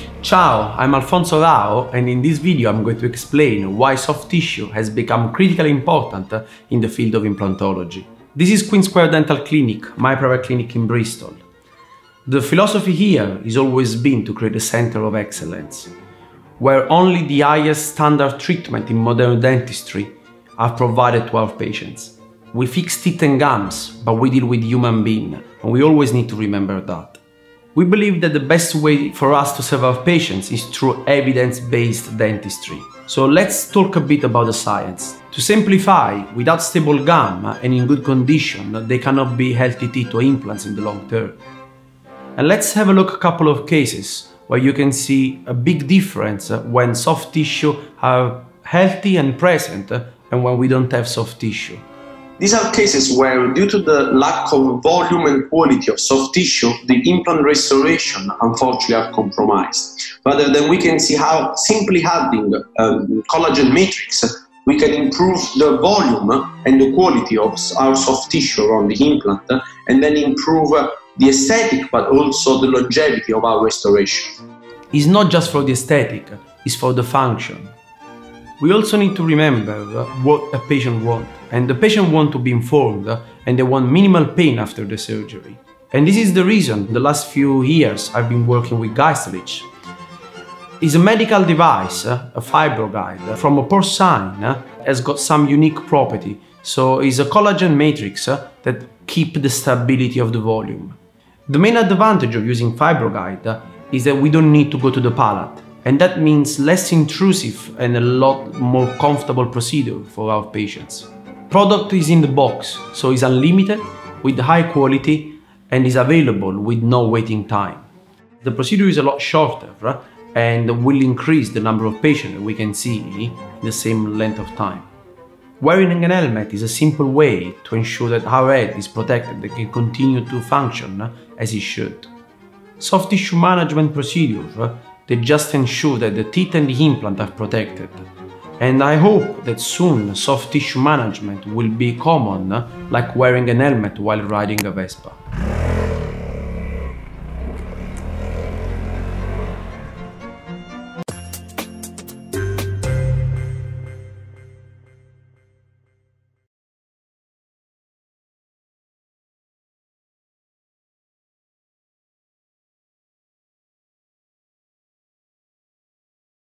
Ciao, I'm Alfonso Rao, and in this video I'm going to explain why soft tissue has become critically important in the field of implantology. This is Queen Square Dental Clinic, my private clinic in Bristol. The philosophy here has always been to create a center of excellence, where only the highest standard treatment in modern dentistry are provided to our patients. We fix teeth and gums, but we deal with human beings, and we always need to remember that. We believe that the best way for us to serve our patients is through evidence-based dentistry. So let's talk a bit about the science. To simplify, without stable gum and in good condition, they cannot be healthy teeth or implants in the long term. And let's have a look at a couple of cases where you can see a big difference when soft tissue are healthy and present and when we don't have soft tissue. These are cases where, due to the lack of volume and quality of soft tissue, the implant restoration unfortunately are compromised. Rather than we can see how simply adding collagen matrix, we can improve the volume and the quality of our soft tissue around the implant and then improve the aesthetic but also the longevity of our restoration. It's not just for the aesthetic, it's for the function. We also need to remember what a patient wants, and the patient wants to be informed and they want minimal pain after the surgery. And this is the reason the last few years I've been working with Geistlich. It's a medical device, a FibroGuide, from a porcine, has got some unique property. So it's a collagen matrix that keeps the stability of the volume. The main advantage of using FibroGuide is that we don't need to go to the palate. And that means less intrusive and a lot more comfortable procedure for our patients. Product is in the box, so it's unlimited, with high quality, and is available with no waiting time. The procedure is a lot shorter, and will increase the number of patients we can see in the same length of time. Wearing an helmet is a simple way to ensure that our head is protected and can continue to function as it should. Soft tissue management procedures, they just ensure that the teeth and the implant are protected. And I hope that soon soft tissue management will be common, like wearing an helmet while riding a Vespa.